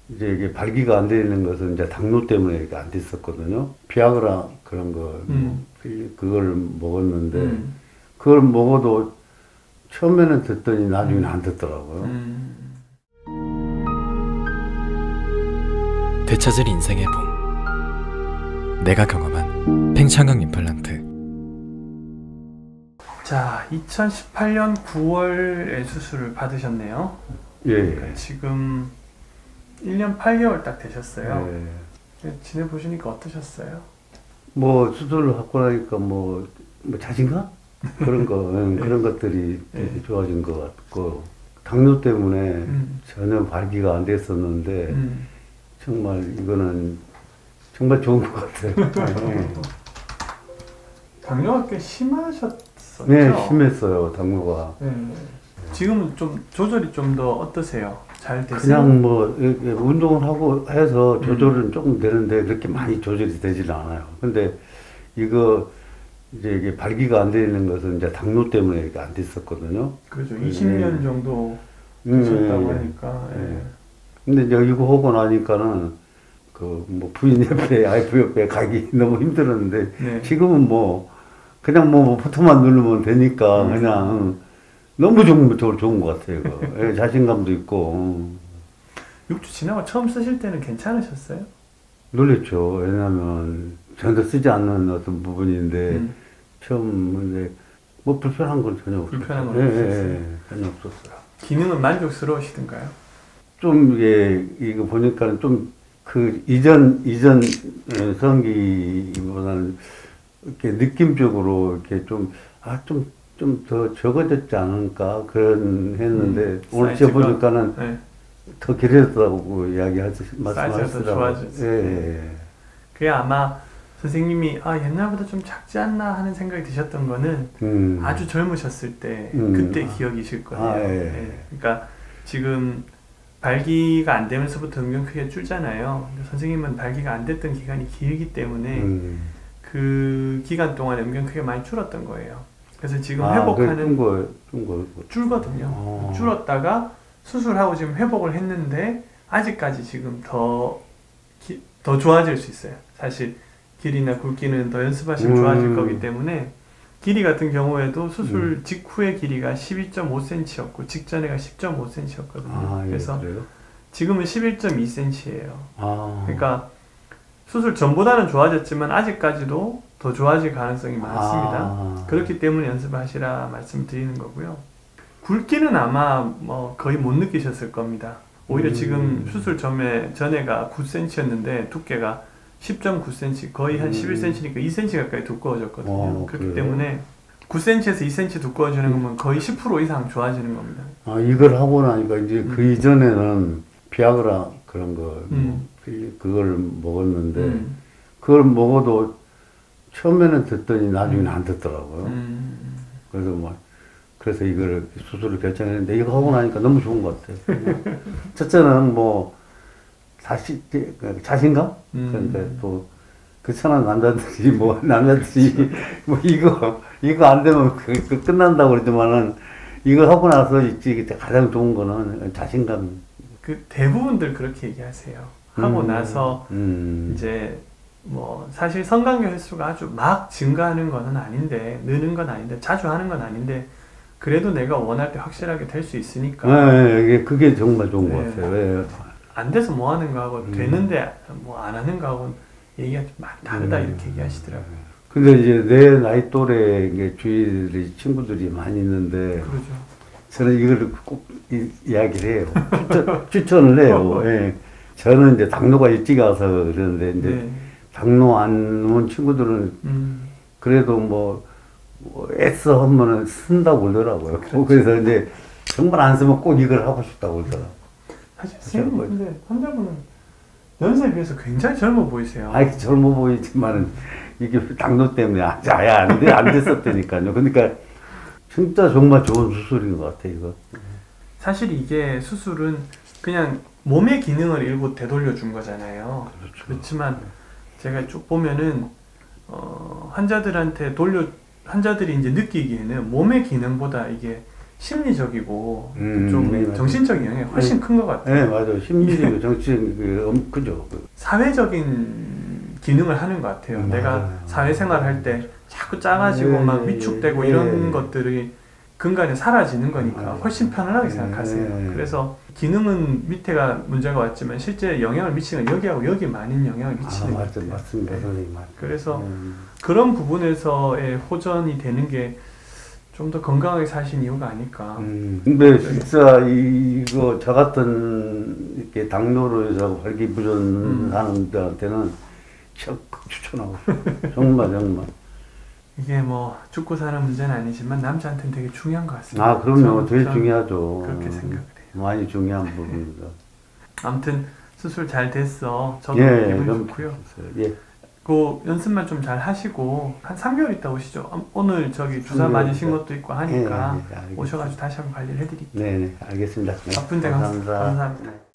이제 이게 발기가 안 되는 것은 이제 당뇨 때문에 이게 안 됐었거든요. 비아그라 그런 거, 그걸 먹었는데, 그걸 먹어도 처음에는 듣더니 나중에는 안 듣더라고요. 되찾을 인생의 봄. 내가 경험한 팽창강 임플란트. 자, 2018년 9월에 수술을 받으셨네요. 예. 그러니까 지금 1년 8개월 딱 되셨어요. 예. 지내보시니까 어떠셨어요? 뭐 수술을 하고 나니까 뭐 자신감? 그런 거, 그런 것들이 되게 좋아진 것 같고, 당뇨 때문에 전혀 발기가 안 됐었는데, 정말 이거는 정말 좋은 것 같아요. 당뇨가 꽤 심하셨었죠? 네, 심했어요, 당뇨가. 지금은 좀 조절이 좀 더 어떠세요? 잘 되세요? 그냥 뭐 이렇게 운동을 하고 해서 조절은 조금 되는데 그렇게 많이 조절이 되지는 않아요. 근데 이거 이제 이게 발기가 안 되는 것은 이제 당뇨 때문에 이게 안 됐었거든요. 그렇죠. 20년 정도 되셨다고 하니까. 근데 이제 이거 하고 나니까는 그 뭐 부인 옆에 와이프 옆에 가기 너무 힘들었는데 지금은 뭐 그냥 뭐 버튼만 누르면 되니까 그냥 너무 좋은 것 같아요. 이거. 자신감도 있고. 6주 지나고 처음 쓰실 때는 괜찮으셨어요? 놀랬죠. 왜냐면 전혀 쓰지 않는 어떤 부분인데 처음 근데 뭐 불편한 건 전혀 없었어요. 불편한 건 없었어요? 전혀 없었어요. 기능은 만족스러우시던가요? 좀 이거 보니까는 좀 그 이전 성기보다는 이렇게 느낌적으로 이렇게 좀 더 적어졌지 않을까 그런 했는데 오늘 저 보니까는 더 길어졌다고 말씀하시더라고요. 그게 아마 선생님이 옛날보다 좀 작지 않나 하는 생각이 드셨던 거는 아주 젊으셨을 때 그때 기억이실 거예요. 그러니까 지금 발기가 안 되면서부터 은근 크게 줄잖아요. 선생님은 발기가 안 됐던 기간이 길기 때문에 그 기간 동안에 은근 크게 많이 줄었던 거예요. 그래서 지금 회복하는 줄거든요. 줄었다가 수술하고 지금 회복을 했는데 아직까지 지금 더 좋아질 수 있어요. 사실 길이나 굵기는 더 연습하시면 좋아질 거기 때문에 길이 같은 경우에도 수술 직후의 길이가 12.5cm였고 직전에가 10.5cm였거든요. 그래서 지금은 11.2cm예요. 그러니까 수술 전보다는 좋아졌지만 아직까지도 더 좋아질 가능성이 많습니다. 그렇기 때문에 연습을 하시라 말씀드리는 거고요. 굵기는 아마 뭐 거의 못 느끼셨을 겁니다. 오히려 지금 수술 전에가 9cm였는데 두께가 10.9cm, 거의 한 11cm니까 2cm 가까이 두꺼워졌거든요. 그렇기 때문에 9cm에서 2cm 두꺼워지는 거면 거의 10% 이상 좋아지는 겁니다. 이걸 하고 나니까 이제 그 이전에는 비아그라 그런 거, 그걸 먹었는데, 그걸 먹어도 처음에는 듣더니 나중에는 안 듣더라고요. 그래서 이걸 수술을 결정했는데, 이거 하고 나니까 너무 좋은 것 같아요. 첫째는 뭐, 자신감? 그러니까 또, 그렇잖아, 남자들이 뭐 이거 안 되면 끝난다고 그러지만은, 이거 하고 나서 가장 좋은 거는 자신감. 그 대부분들 그렇게 얘기하세요. 하고 나서, 이제, 뭐, 사실 성관계 횟수가 아주 막 증가하는 건 아닌데, 느는 건 아닌데, 자주 하는 건 아닌데, 그래도 내가 원할 때 확실하게 될 수 있으니까. 그게 정말 좋은 것 같아요. 안 돼서 뭐 하는 거하고 되는데 뭐 안 하는 거하고는 얘기가 좀 많이 다르다 이렇게 얘기하시더라고요. 근데 이제 내 나이 또래 주위에 친구들이 많이 있는데 그러죠. 저는 이걸 꼭 이야기를 해요. 추천을 해요. 저는 이제 당뇨가 일찍 와서 그러는데 이제 당뇨 안 온 친구들은 그래도 뭐 애써 하면은 쓴다고 그러더라고요. 그래서 이제 정말 안 쓰면 꼭 이걸 하고 싶다고 그러더라고요. 사실 선생님 근데 환자분은 연세에 비해서 굉장히 젊어 보이세요. 젊어 보이지만은 이게 당뇨 때문에 아예 안 됐었다니까요. 그러니까 진짜 정말 좋은 수술인 것 같아요, 이거. 사실 이게 수술은 그냥 몸의 기능을 일부 되돌려 준 거잖아요. 그렇지만 제가 쭉 보면은 환자들이 이제 느끼기에는 몸의 기능보다 이게 심리적이고 좀 네, 정신적인 영향이 훨씬 큰 것 같아요. 네, 맞아요. 심리적이고 정치적인 그죠. 사회적인 기능을 하는 것 같아요. 내가 사회생활 할 때 자꾸 작아지고 막 위축되고 이런 것들이 근간에 사라지는 거니까 훨씬 편안하게 생각하세요. 그래서 기능은 밑에가 문제가 왔지만 실제 영향을 미치는 건 여기하고 여기 많은 영향을 미치는 것 같아요. 맞습니다. 선생님. 그래서 그런 부분에서의 호전이 되는 게 좀 더 건강하게 사신 이유가 아닐까. 근데 진짜 이거 저 같은 이렇게 당뇨로 해서 발기부전 사람들한테는 적극 추천하고 정말. 이게 뭐 죽고 사는 문제는 아니지만 남자한테는 되게 중요한 것 같습니다. 아, 그럼요. 되게 중요하죠. 그렇게 생각을 해요. 많이 중요한 부분입니다. 아무튼 수술 잘 됐어. 저도 예, 기분이 좋고요. 예. 그 연습만 좀 잘 하시고 한 3개월 있다 오시죠. 오늘 저기 주사 맞으신 것도 있고 하니까 예, 오셔가지고 다시 한번 관리를 해드릴게요. 네, 알겠습니다. 네, 바쁜데 감사합니다.